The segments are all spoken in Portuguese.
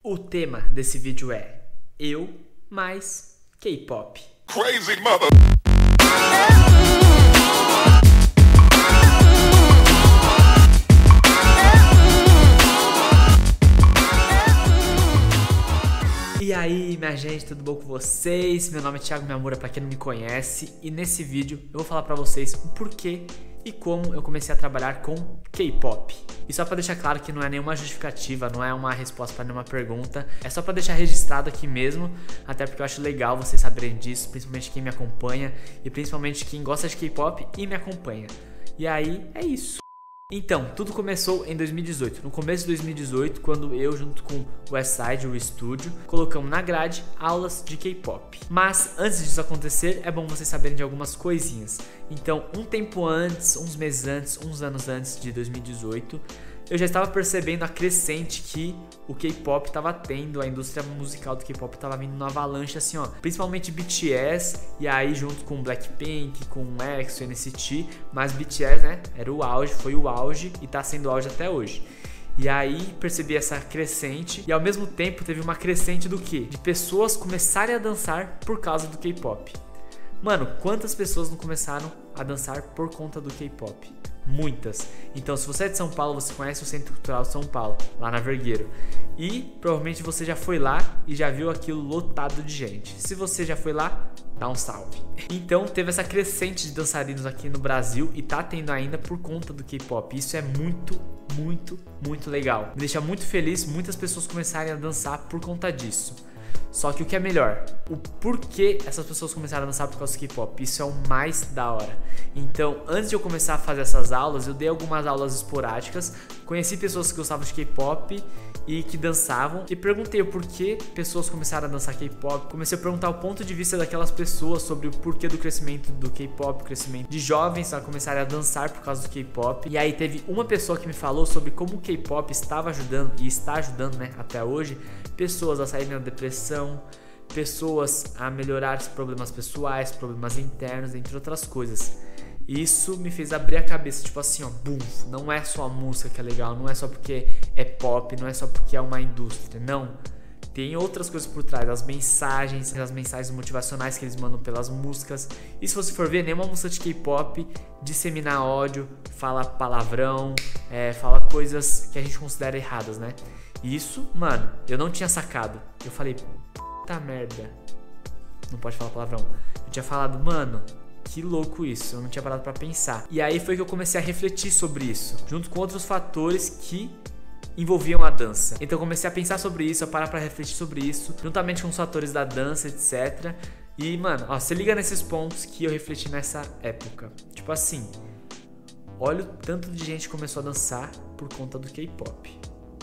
O tema desse vídeo é eu mais K-pop. Crazy mother. E aí, minha gente, tudo bom com vocês? Meu nome é Thiago Miyamura, pra quem não me conhece, e nesse vídeo eu vou falar pra vocês o porquê e como eu comecei a trabalhar com K-pop. E só pra deixar claro que não é nenhuma justificativa, não é uma resposta pra nenhuma pergunta, é só pra deixar registrado aqui mesmo, até porque eu acho legal vocês saberem disso, principalmente quem me acompanha e principalmente quem gosta de K-pop e me acompanha. E aí, é isso. Então, tudo começou em 2018, no começo de 2018, quando eu, junto com o Westside, o estúdio, colocamos na grade aulas de K-pop. Mas, antes disso acontecer, é bom vocês saberem de algumas coisinhas. Então, um tempo antes, uns meses antes, uns anos antes de 2018, eu já estava percebendo a crescente que o K-pop estava tendo, a indústria musical do K-pop estava vindo numa avalanche assim, ó. Principalmente BTS, e aí junto com Blackpink, com EXO, NCT, mas BTS, né, era o auge, foi o auge e tá sendo o auge até hoje. E aí percebi essa crescente e ao mesmo tempo teve uma crescente do quê? De pessoas começarem a dançar por causa do K-pop. Mano, quantas pessoas não começaram a dançar por conta do K-pop? Muitas. Então, se você é de São Paulo, você conhece o Centro Cultural de São Paulo, lá na Vergueiro. E provavelmente você já foi lá e já viu aquilo lotado de gente. Se você já foi lá, dá um salve. Então, teve essa crescente de dançarinos aqui no Brasil e tá tendo ainda por conta do K-pop. Isso é muito legal. Me deixa muito feliz muitas pessoas começarem a dançar por conta disso. Só que o que é melhor, o porquê essas pessoas começaram a dançar por causa do K-pop, isso é o mais da hora. Então, antes de eu começar a fazer essas aulas, eu dei algumas aulas esporádicas, conheci pessoas que gostavam de K-pop e que dançavam, e perguntei o porquê pessoas começaram a dançar K-pop. Comecei a perguntar o ponto de vista daquelas pessoas sobre o porquê do crescimento do K-pop, o crescimento de jovens a começarem a dançar por causa do K-pop. E aí teve uma pessoa que me falou sobre como o K-pop estava ajudando, e está ajudando, né, até hoje, pessoas a saírem da depressão, pessoas a melhorar os problemas pessoais, problemas internos, entre outras coisas. Isso me fez abrir a cabeça, tipo assim, ó, bum, não é só a música que é legal, não é só porque é pop, não é só porque é uma indústria, não. Tem outras coisas por trás, as mensagens motivacionais que eles mandam pelas músicas. E se você for ver, nenhuma música de K-pop dissemina ódio, fala palavrão, fala coisas que a gente considera erradas, né? Isso, mano, eu não tinha sacado. Eu falei, puta merda. Não pode falar palavrão. Eu tinha falado, mano, que louco isso. Eu não tinha parado pra pensar. E aí foi que eu comecei a refletir sobre isso, junto com outros fatores que envolviam a dança. Então eu comecei a pensar sobre isso, a parar pra refletir sobre isso, juntamente com os fatores da dança, etc. E, mano, ó, se liga nesses pontos que eu refleti nessa época. Tipo assim, olha o tanto de gente que começou a dançar por conta do K-pop.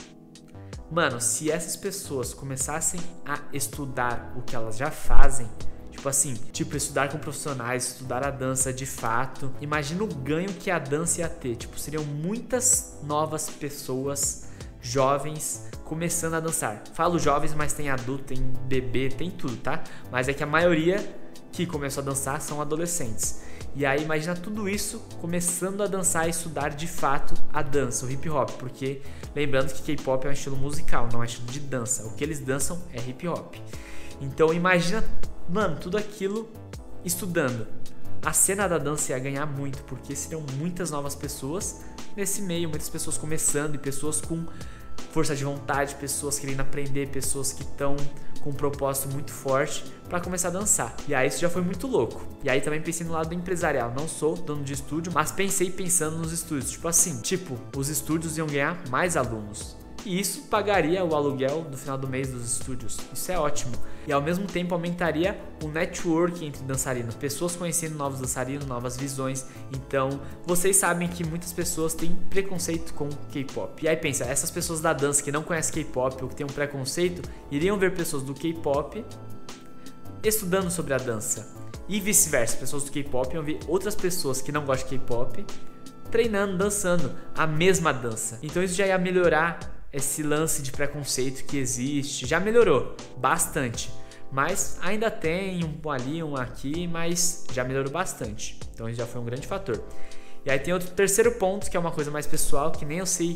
Mano, se essas pessoas começassem a estudar o que elas já fazem, tipo assim, estudar com profissionais, estudar a dança de fato, imagina o ganho que a dança ia ter. Tipo, seriam muitas novas pessoas, jovens, começando a dançar. Falo jovens, mas tem adulto, tem bebê, tem tudo, tá? Mas é que a maioria que começou a dançar são adolescentes. E aí imagina tudo isso começando a dançar e estudar de fato a dança, o hip hop, porque lembrando que K-pop é um estilo musical, não é um estilo de dança. O que eles dançam é hip hop. Então imagina, mano, tudo aquilo estudando. A cena da dança ia ganhar muito, porque seriam muitas novas pessoas nesse meio, muitas pessoas começando e pessoas com força de vontade, pessoas querendo aprender, pessoas que estão com um propósito muito forte para começar a dançar. E aí isso já foi muito louco. E aí também pensei no lado empresarial. Não sou dono de estúdio, mas pensei pensando nos estúdios. Tipo assim, os estúdios iam ganhar mais alunos. E isso pagaria o aluguel no final do mês dos estúdios. Isso é ótimo. E ao mesmo tempo aumentaria o network entre dançarinos. Pessoas conhecendo novos dançarinos, novas visões. Então, vocês sabem que muitas pessoas têm preconceito com K-pop. E aí pensa, essas pessoas da dança que não conhecem K-pop ou que têm um preconceito, iriam ver pessoas do K-pop estudando sobre a dança. E vice-versa, pessoas do K-pop iam ver outras pessoas que não gostam de K-pop treinando, dançando a mesma dança. Então isso já ia melhorar esse lance de preconceito que existe, já melhorou bastante, mas ainda tem um ali, um aqui, mas já melhorou bastante, então isso já foi um grande fator. E aí tem outro terceiro ponto, que é uma coisa mais pessoal, que nem eu sei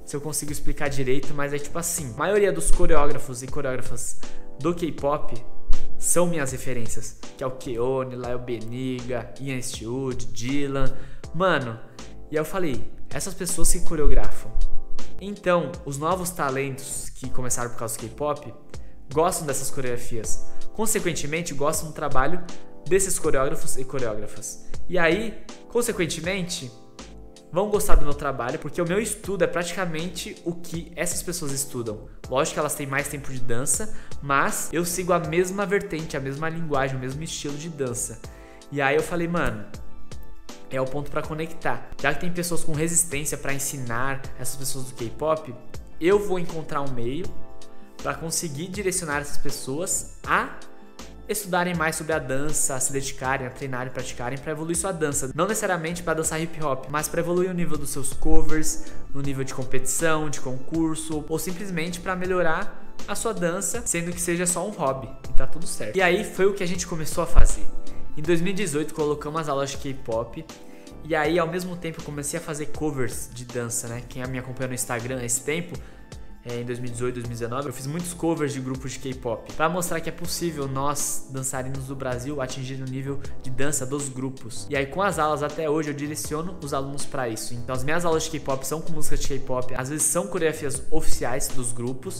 se eu consigo explicar direito, mas é tipo assim, a maioria dos coreógrafos e coreógrafas do K-pop são minhas referências, que é o Keone, Lael Beniga, Ian Stewart, Dylan, mano. E aí eu falei, essas pessoas que coreografam. Então, os novos talentos que começaram por causa do K-pop gostam dessas coreografias. Consequentemente, gostam do trabalho desses coreógrafos e coreógrafas. E aí, consequentemente, vão gostar do meu trabalho, porque o meu estudo é praticamente o que essas pessoas estudam. Lógico que elas têm mais tempo de dança, mas eu sigo a mesma vertente, a mesma linguagem, o mesmo estilo de dança. E aí eu falei, mano, é o ponto pra conectar. Já que tem pessoas com resistência pra ensinar essas pessoas do K-pop, eu vou encontrar um meio pra conseguir direcionar essas pessoas a estudarem mais sobre a dança, a se dedicarem, a treinarem, praticarem para evoluir sua dança. Não necessariamente para dançar hip hop, mas para evoluir o nível dos seus covers, no nível de competição, de concurso, ou simplesmente para melhorar a sua dança, sendo que seja só um hobby, e tá tudo certo. E aí foi o que a gente começou a fazer. Em 2018 colocamos as aulas de K-pop, e aí ao mesmo tempo eu comecei a fazer covers de dança, né? Quem me acompanha no Instagram há esse tempo, em 2018, 2019, eu fiz muitos covers de grupos de K-pop para mostrar que é possível nós, dançarinos do Brasil, atingir o nível de dança dos grupos. E aí com as aulas até hoje eu direciono os alunos para isso. Então as minhas aulas de K-pop são com música de K-pop, às vezes são coreografias oficiais dos grupos,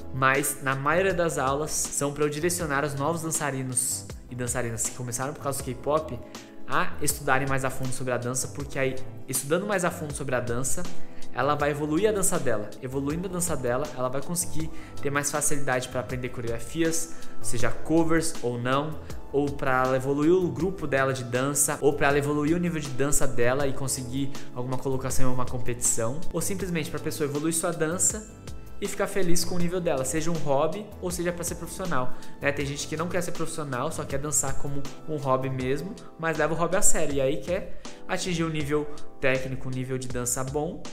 mas na maioria das aulas são para eu direcionar os novos dançarinos e dançarinas que começaram por causa do K-pop a estudarem mais a fundo sobre a dança, porque aí, estudando mais a fundo sobre a dança, ela vai evoluir a dança dela. Evoluindo a dança dela, ela vai conseguir ter mais facilidade para aprender coreografias, seja covers ou não, ou para ela evoluir o grupo dela de dança, ou para ela evoluir o nível de dança dela e conseguir alguma colocação em uma competição, ou simplesmente para a pessoa evoluir sua dança e ficar feliz com o nível dela, seja um hobby ou seja para ser profissional, né? Tem gente que não quer ser profissional, só quer dançar como um hobby mesmo, mas leva o hobby a sério e aí quer atingir um nível técnico, um nível de dança bom,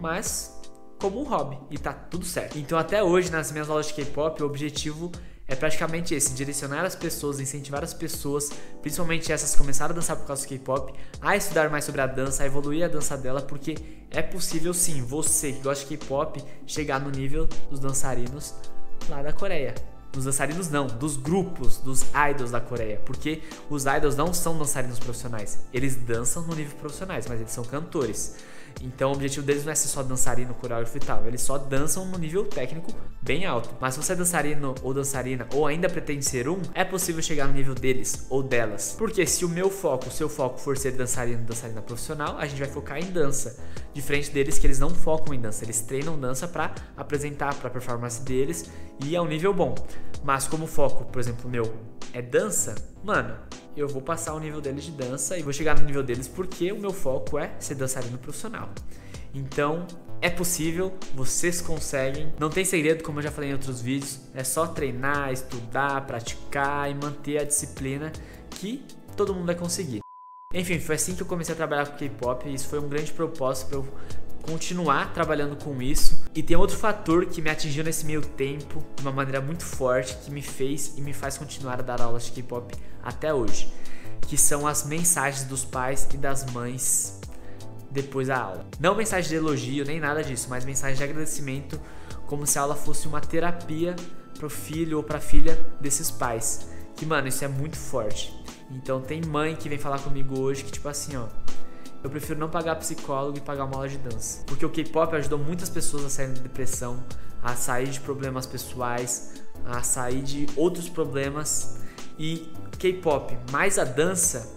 mas como um hobby, e tá tudo certo. Então até hoje nas minhas aulas de K-pop o objetivo é praticamente esse, direcionar as pessoas, incentivar as pessoas, principalmente essas que começaram a dançar por causa do K-pop, a estudar mais sobre a dança, a evoluir a dança dela, porque é possível sim, você que gosta de K-pop, chegar no nível dos dançarinos lá da Coreia. Dos dançarinos não, dos grupos, dos idols da Coreia, porque os idols não são dançarinos profissionais, eles dançam no nível profissionais, mas eles são cantores. Então o objetivo deles não é ser só dançarino, coreógrafo e tal, eles só dançam no nível técnico bem alto. Mas se você é dançarino ou dançarina ou ainda pretende ser um, é possível chegar no nível deles ou delas. Porque se o meu foco, o seu foco for ser dançarino, dançarina profissional, a gente vai focar em dança. Diferente deles que eles não focam em dança, eles treinam dança pra apresentar pra performance deles e é um nível bom. Mas como o foco, por exemplo, o meu é dança, mano, eu vou passar o nível deles de dança e vou chegar no nível deles porque o meu foco é ser dançarino profissional. Então, é possível, vocês conseguem, não tem segredo, como eu já falei em outros vídeos, é só treinar, estudar, praticar e manter a disciplina que todo mundo vai conseguir. Enfim, foi assim que eu comecei a trabalhar com K-pop e isso foi um grande propósito para eu continuar trabalhando com isso. E tem outro fator que me atingiu nesse meio tempo de uma maneira muito forte, que me fez e me faz continuar a dar aulas de K-pop até hoje, que são as mensagens dos pais e das mães depois da aula. Não mensagem de elogio nem nada disso, mas mensagem de agradecimento, como se a aula fosse uma terapia pro filho ou pra filha desses pais. Que, mano, isso é muito forte. Então tem mãe que vem falar comigo hoje que tipo assim, ó, eu prefiro não pagar psicólogo e pagar uma aula de dança. Porque o K-pop ajudou muitas pessoas a saírem de depressão, a sair de problemas pessoais, a sair de outros problemas. E K-pop mais a dança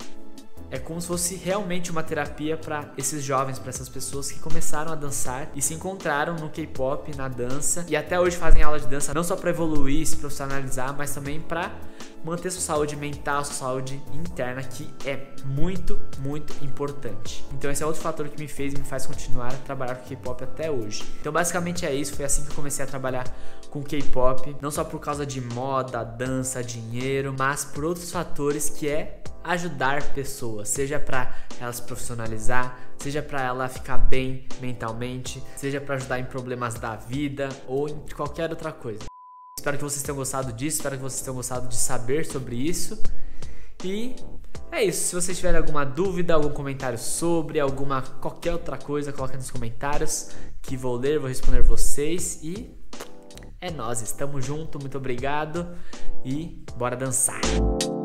é como se fosse realmente uma terapia para esses jovens, para essas pessoas que começaram a dançar e se encontraram no K-pop, na dança, e até hoje fazem aula de dança não só para evoluir, se profissionalizar, mas também para manter sua saúde mental, sua saúde interna, que é muito, muito importante. Então esse é outro fator que me faz continuar a trabalhar com K-pop até hoje. Então basicamente é isso, foi assim que eu comecei a trabalhar com K-pop, não só por causa de moda, dança, dinheiro, mas por outros fatores, que é ajudar pessoas, seja para ela se profissionalizar, seja para ela ficar bem mentalmente, seja para ajudar em problemas da vida ou em qualquer outra coisa. Espero que vocês tenham gostado disso, espero que vocês tenham gostado de saber sobre isso. E É isso, se vocês tiverem alguma dúvida, algum comentário sobre, qualquer outra coisa, coloca nos comentários que vou ler, vou responder vocês e é nóis, estamos junto, muito obrigado e bora dançar!